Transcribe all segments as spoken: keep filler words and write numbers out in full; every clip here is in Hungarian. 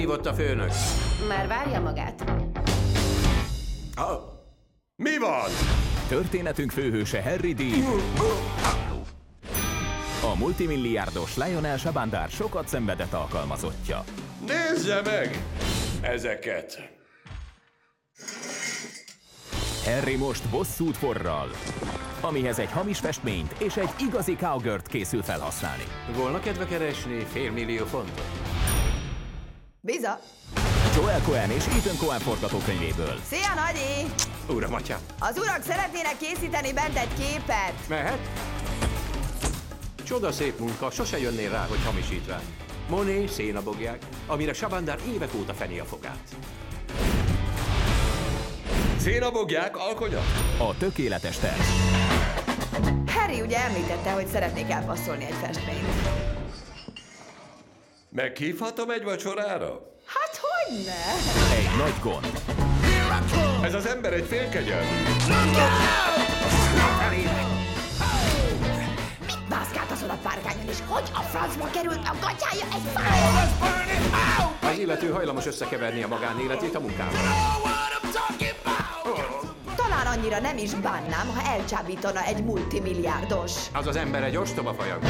hívott a főnök. Már várja magát. Ah, mi van? Történetünk főhőse Harry D. A multimilliárdos Lionel Shabandar sokat szenvedett alkalmazottja. Nézze meg ezeket! Harry most bosszút forral, amihez egy hamis festményt és egy igazi cowgirlt készül felhasználni. Volna kedve keresni félmillió fontot? Biza! Joel Cohen és Ethan Coen forgatókönyvéből. Szia, Nagyi! Uram, atyám! Az urak szeretnének készíteni bent egy képet. Mehet? Csoda szép munka, sose jönnél rá, hogy hamisítvány. Monet szénabogják, amire Shabandar évek óta feni a fogát. Szénabogják alkonyat? A tökéletes terv. Harry ugye említette, hogy szeretnék elpasszolni egy festményt. Meghívhatom egy vacsorára? Hát hogyne? Egy nagy gond. Ez az ember egy félkegyelmű. Mit mászkáltaszol a párkányon, és hogy a francba került a gatyája egy fára? Az illető hajlamos összekeverni a magánéletét a munkával. Talán annyira nem is bánnám, ha elcsábítana egy multimilliárdos. Az az ember egy ostoba fajag.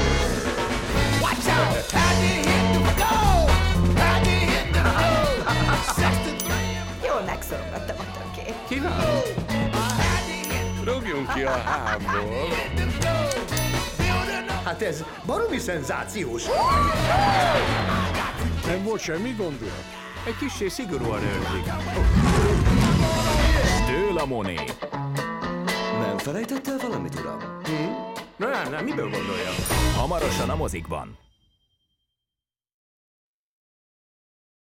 Jól megszorogattam a tökét. Kiváló! Rúgjunk ki a hámból. Hát ez baromi szenzációs. Nem volt semmi gondja? Egy kissé szigorúan őrzik. Től a Monet. Nem felejtett el valamit, uram? Nem, nem, miből gondolja? Hamarosan a mozikban.